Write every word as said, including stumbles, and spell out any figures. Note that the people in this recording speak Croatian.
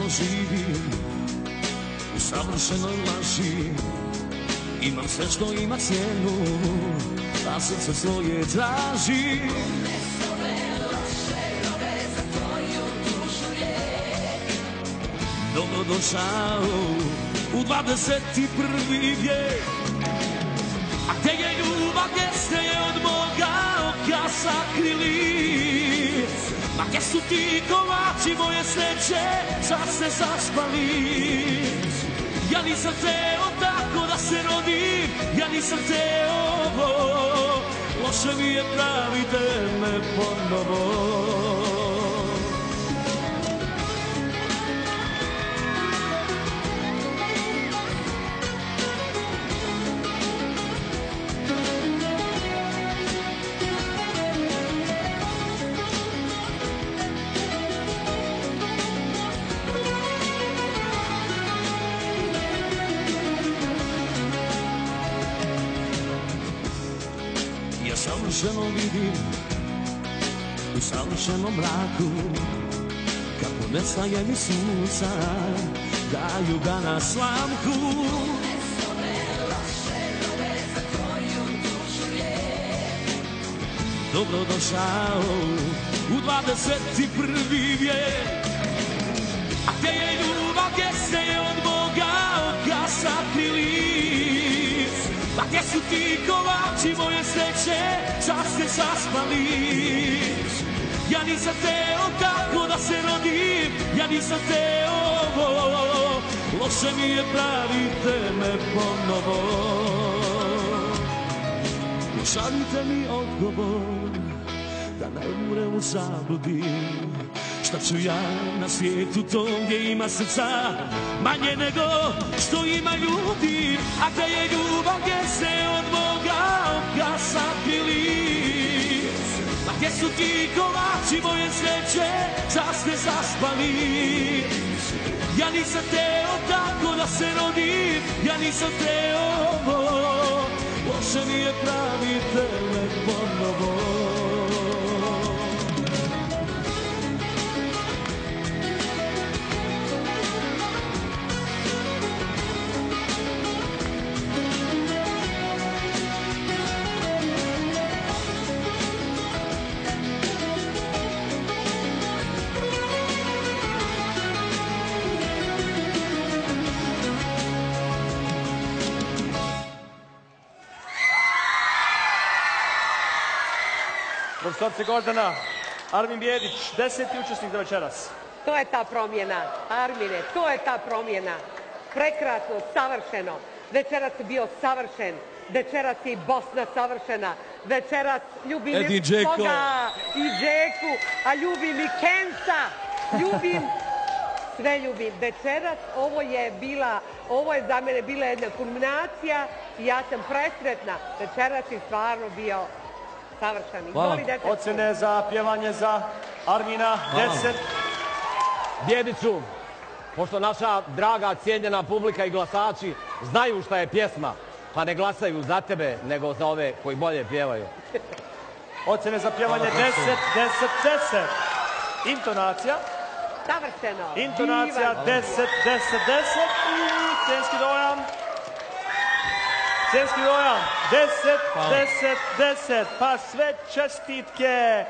živim u savršenoj laži. Imam sve što ima cijenu, a srce svoje traži. Dobrodošao u dvadeset prvi vijek. A gdje je ljubav, gdje ste je od moga oka sakrili? Ma gdje su ti kolači moje sreće, sad ste zaspali? Ja nisam teo tako da se rodim, ja nisam teo ovo, loše mi je, pravite me ponovo. Ja savršeno vidim u savršenom mraku kako nestaje mi sunca, daju ga na slamku. Dobrodošao u dvadeset prvi vijek. A gdje je ljubav, gdje se je od moga oka sakrili? Pa gdje su ti kolači moje sreće, sad ste zaspali? Ja nisam teo tako da se rodim, ja nisam teo ovo, loše mi je, pravite me ponovo. Pošaljite mi odgovor, da ne umrem u zabludi. Šta ću ja na svijetu tom gdje ima srca manje nego što ima ljudi? A gdje je ljubav, gdje se od moga oka sakrili? A gdje su ti kolači moje sreće, sad ste zaspali? Ja nisam teo tako da se rodim, ja nisam teo ovo, loše mi je, pravite me ponovo. Profesorce Gordana, Armin Bijedić, deseti učesnik za večeras. To je ta promjena, Armine, to je ta promjena. Prekrasno, savršeno. Večeras je bio savršen, večeras je i Bosna savršena, večeras ljubim Edi, Džeko. Boga i Džeku, a ljubim i Kensa, ljubim, sve ljubim. Večeras ovo je bila, ovo je za mene bila jedna kulminacija i ja sam presretna. Večeras je stvarno bio savršen. Ocene za pjevanje za Armina, deset. Bijediću, pošto naša draga, cijenjena publika i glasači znaju šta je pjesma, pa ne glasaju za tebe, nego za ove koji bolje pjevaju. Ocene za pjevanje deset, deset, deset. Intonacija. Savršeno. Intonacija deset, deset, deset. I scenski dojam. Scenski dojam deset, deset, deset. Pa sve čestitke.